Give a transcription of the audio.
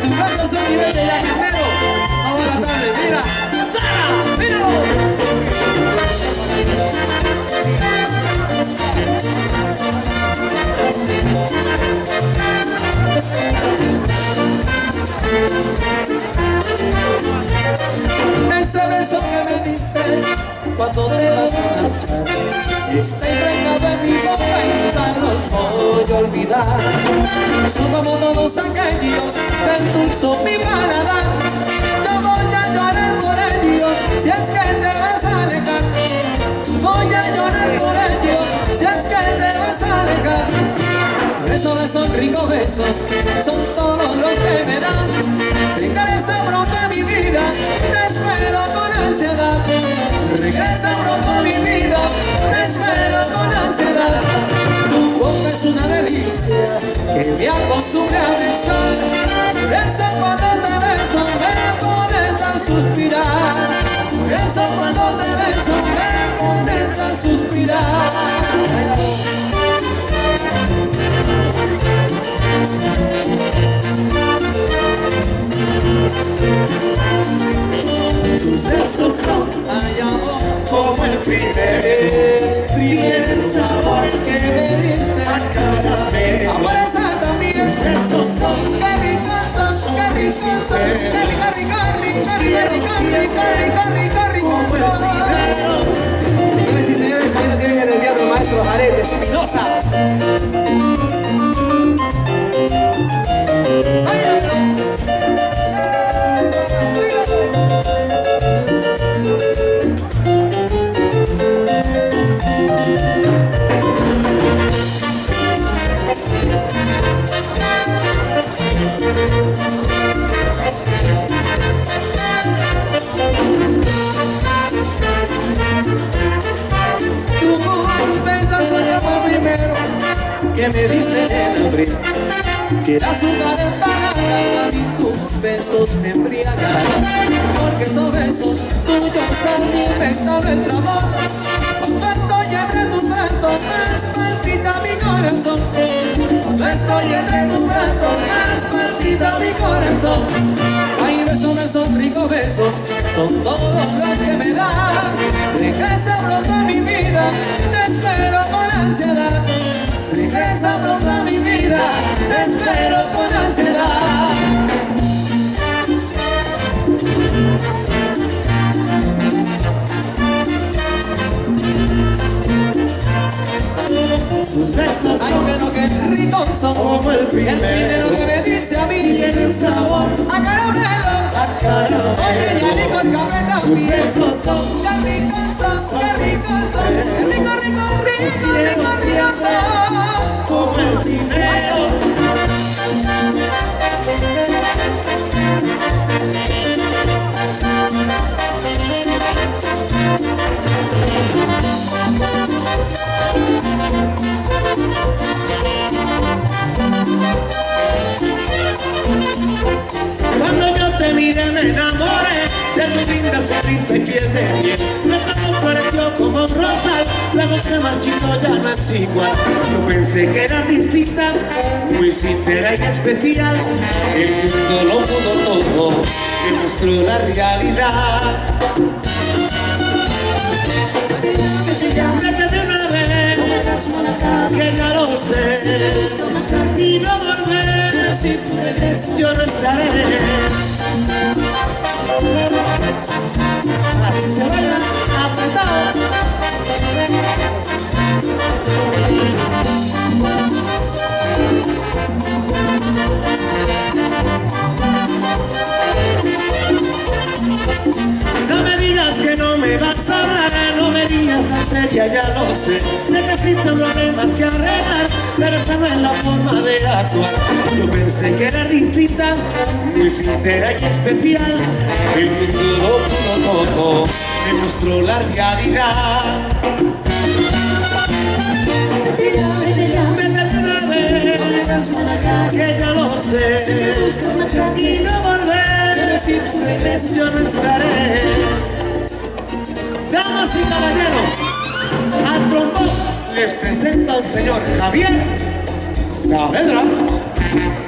tu brazo son nivel de yaquetero. Vamos a la tarde, mira. ¡Sara! ¡Míralo! Ese beso que me diste cuando te vas a marchar está impregnado en mi boca y ya no voy a olvidar. Son como todos aquellos que endulzó mi paladar. No voy a llorar por ellos si es que te vas a alejar. Voy a llorar por ellos si es que te vas a alejar. Besos son ricos besos, son todos los que me das. Regresa pronto a mi vida, te espero con ansiedad. Regresa pronto a mi vida, te espero con ansiedad. Tu boca es una delicia que me acostumbre a besar. Eso cuando te beso me pones a suspirar. Eso cuando te beso me pones a suspirar. Tus besos son, ay amor, como el primer sabor que me diste a caramelo. amor esa también. Tus besos son, Qué ricos son, qué ricos son, qué rico, rico son. Señores y señores, ahí lo tienen en el diablo el maestro Jared Espinosa. Que me diste en abril. Si eras una empanada y tus besos me embriagan, porque esos besos tuyos han inventado nuestro amor. Cuando estoy entre tus brazos más palpita mi corazón. Cuando estoy entre tus brazos más palpita mi corazón. Ay, besos, ricos besos, son todos los que me das. Regresa pronto a mi vida, te espero con ansiedad. Regresa pronto a mi vida, te espero con ansiedad. tus besos Ay, son, pero qué ricos son, como el primero que me dice a mí, tiene sabor a caramelo. a caramelo. Oye, ya rico el café Tus también. besos son, Qué ricos son, qué ricos son, rico son. como el primero. Cuando yo te miré me enamoré de su linda sonrisa y piel de miel. Nuestro amor floreció como un rosal, luego se marchitó, ya no es igual. Yo pensé que era distinta, muy sincera y especial. El mundo lo pudo todo, me mostró la realidad. Vete de una vez, que ya lo sé, y no volver, yo no estaré. Así se baila, apretado. No me digas que no me vas a hablar, no me digas tan seria, ya lo sé. Sé que existen problemas que arreglar, pero esa no es la forma de actuar. Yo pensé que era distinta, muy sincera y especial. El mundo lo pudo todo, me mostró la realidad. Vete de una vez, que ya lo sé, y no volver, yo no estaré. Damas y caballeros, al trombón les presenta al señor Javier Saavedra.